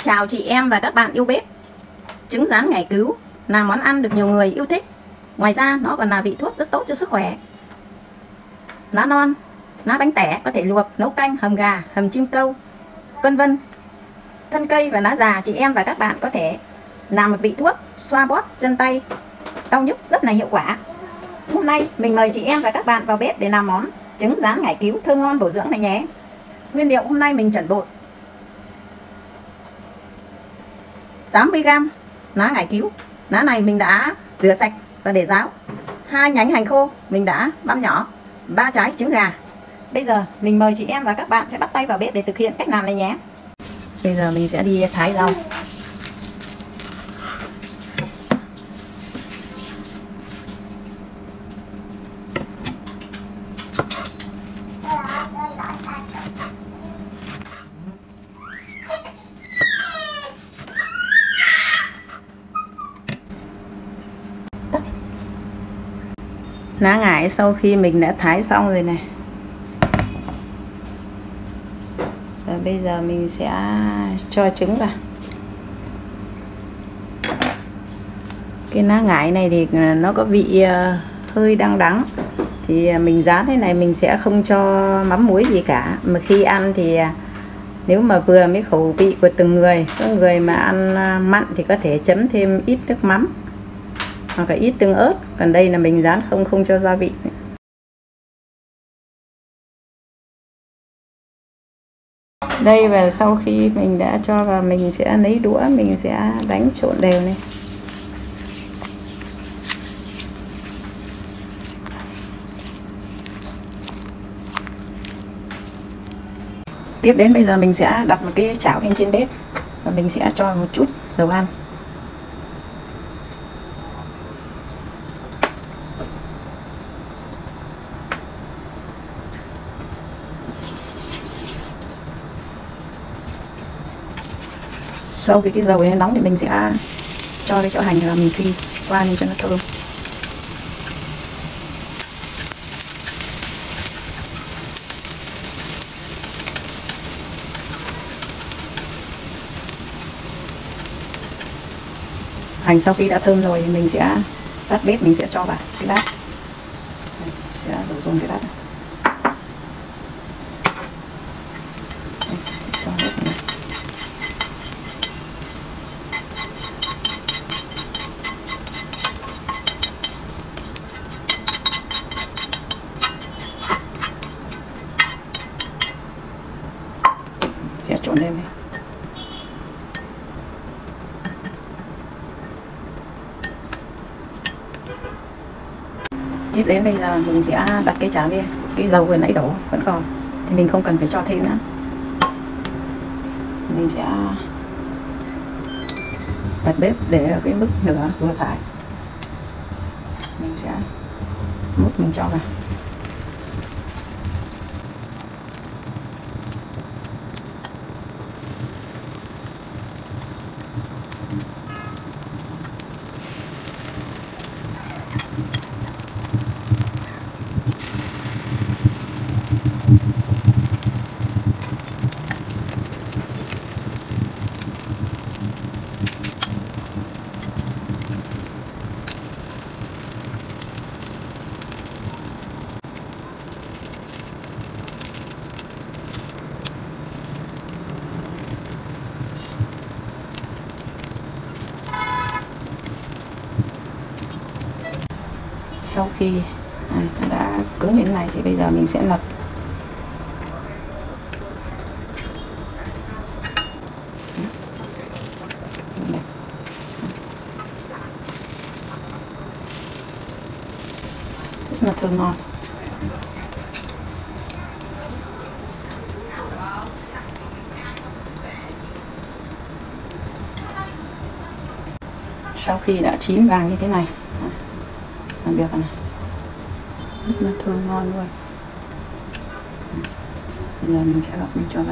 chào chị em và các bạn yêu bếp. Trứng rán ngải cứu là món ăn được nhiều người yêu thích. Ngoài ra nó còn là vị thuốc rất tốt cho sức khỏe. Lá non, lá bánh tẻ có thể luộc, nấu canh, hầm gà, hầm chim câu, vân vân. Thân cây và lá già chị em và các bạn có thể làm một vị thuốc xoa bóp chân tay đau nhức rất là hiệu quả. Hôm nay mình mời chị em và các bạn vào bếp để làm món trứng rán ngải cứu thơm ngon bổ dưỡng này nhé. Nguyên liệu hôm nay mình chuẩn bị 80g lá ngải cứu. Lá này mình đã rửa sạch và để ráo. 2 nhánh hành khô mình đã băm nhỏ. 3 trái trứng gà. Bây giờ mình mời chị em và các bạn sẽ bắt tay vào bếp để thực hiện cách làm này nhé. Bây giờ mình sẽ đi thái rau. Lá ngải sau khi mình đã thái xong rồi này. Và bây giờ mình sẽ cho trứng vào. Cái lá ngải này thì nó có vị hơi đắng. Thì mình rán thế này mình sẽ không cho mắm muối gì cả. Mà khi ăn thì nếu mà vừa với khẩu vị của từng người, có người mà ăn mặn thì có thể chấm thêm ít nước mắm hoặc là ít tương ớt. Còn đây là mình rán không cho gia vị. Đây, và sau khi mình đã cho vào mình sẽ lấy đũa, mình sẽ đánh trộn đều này. Tiếp đến bây giờ mình sẽ đặt một cái chảo lên trên bếp và mình sẽ cho một chút dầu ăn. Sau khi cái dầu ấy nóng thì mình sẽ cho cái chỗ hành và mình phi qua lên cho nó thơm. Hành sau khi đã thơm rồi thì mình sẽ tắt bếp, mình sẽ cho vào cái bát. Đây, sẽ đổ dùng cái bát này. Đây, cho hết này. Sẽ trộn lên này. Tiếp đến bây giờ mình sẽ đặt cái chảo lên. Cái dầu vừa nãy đổ vẫn còn thì mình không cần phải cho thêm nữa. Mình sẽ bật bếp để ở cái mức lửa vừa phải. Mình sẽ múc mình cho vào. Sau khi nó đã cứng đến này thì bây giờ mình sẽ lật. Rất là thơm ngon. Sau khi đã chín vàng như thế này là được rồi này. Rất là thơm ngon luôn. Bây giờ mình sẽ gọt mình cho vào.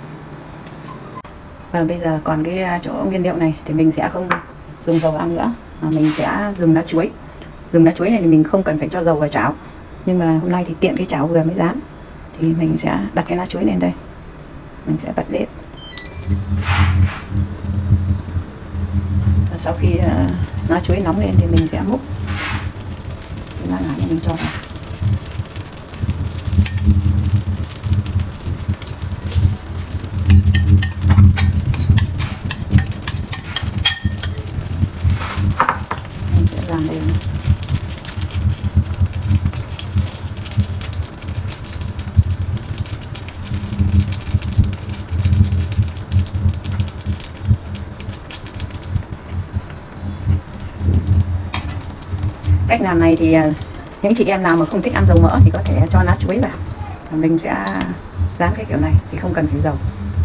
Và bây giờ còn cái chỗ nguyên liệu này thì mình sẽ không dùng dầu ăn nữa. mình sẽ dùng lá chuối. Dùng lá chuối này thì mình không cần phải cho dầu vào chảo, nhưng mà hôm nay thì tiện cái chảo vừa mới rán thì mình sẽ đặt cái lá chuối lên đây. Mình sẽ bật bếp. Và sau khi lá chuối nóng lên thì mình sẽ múc cái lá ngải mình cho vào. Mình sẽ làm đây. Cách làm này thì những chị em nào mà không thích ăn dầu mỡ thì có thể cho lá chuối vào. Mình sẽ rán cái kiểu này thì không cần phải dầu.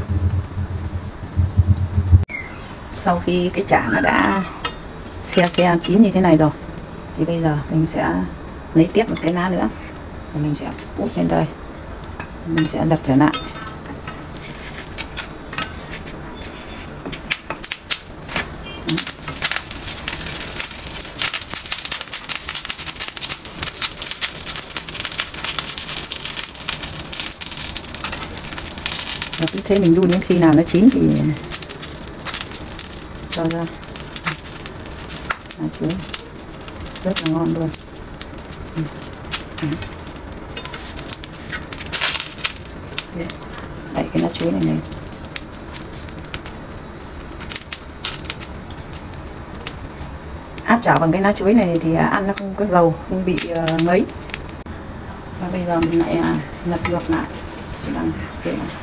Sau khi cái chả nó đã xe chín như thế này rồi thì bây giờ mình sẽ lấy tiếp một cái lá nữa và mình sẽ úp lên đây. Mình sẽ lật trở lại. Và cứ thế mình đun đến khi nào nó chín thì cho ra. Lá chuối rất là ngon luôn. Đậy cái lá chuối này lên. Áp chảo bằng cái lá chuối này thì ăn nó không có dầu, không bị ngấy. Và bây giờ mình lại lật ngược lại bằng cái này.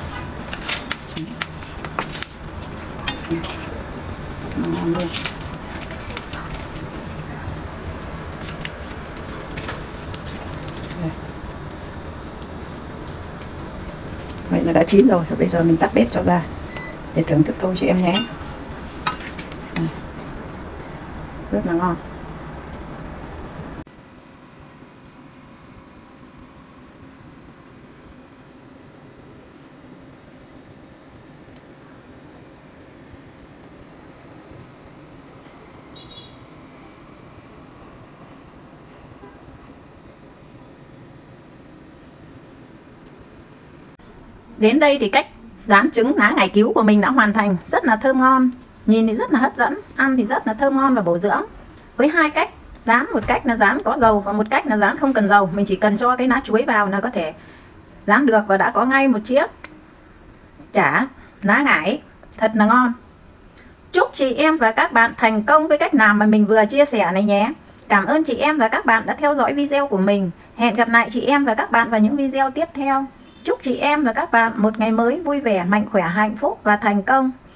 Ngon luôn. Vậy là đã chín rồi. Bây giờ mình tắt bếp cho ra để thưởng thức thôi chị em nhé. Rất là ngon. Đến đây thì cách rán trứng lá ngải cứu của mình đã hoàn thành. Rất là thơm ngon, nhìn thì rất là hấp dẫn, ăn thì rất là thơm ngon và bổ dưỡng. Với hai cách rán, một cách là rán có dầu và một cách là rán không cần dầu. Mình chỉ cần cho cái lá chuối vào là có thể rán được và đã có ngay một chiếc chả lá ngải thật là ngon. Chúc chị em và các bạn thành công với cách làm mà mình vừa chia sẻ này nhé. Cảm ơn chị em và các bạn đã theo dõi video của mình. Hẹn gặp lại chị em và các bạn vào những video tiếp theo. Chúc chị em và các bạn một ngày mới vui vẻ, mạnh khỏe, hạnh phúc và thành công.